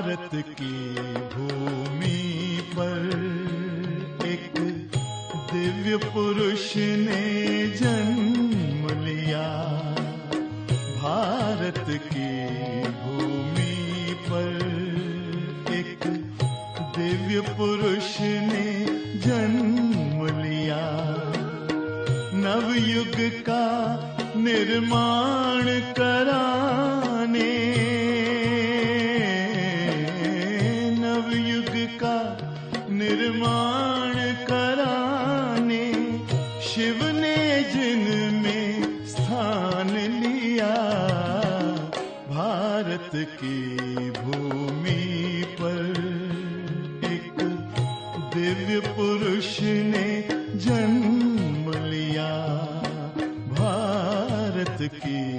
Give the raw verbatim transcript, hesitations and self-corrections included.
भारत की भूमि पर एक दिव्य पुरुष ने जन्म लिया। भारत की भूमि पर एक दिव्य पुरुष ने जन्म लिया। नवयुग का निर्माण कराने, नवयुग का निर्माण कराने शिव ने जिनमें स्थान लिया। भारत की भूमि पर एक दिव्य पुरुष ने जन्म लिया। भारत की